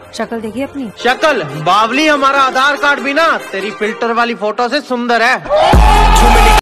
शक्ल देखी अपनी? शक्ल बावली, हमारा आधार कार्ड भी ना तेरी फिल्टर वाली फोटो से सुंदर है।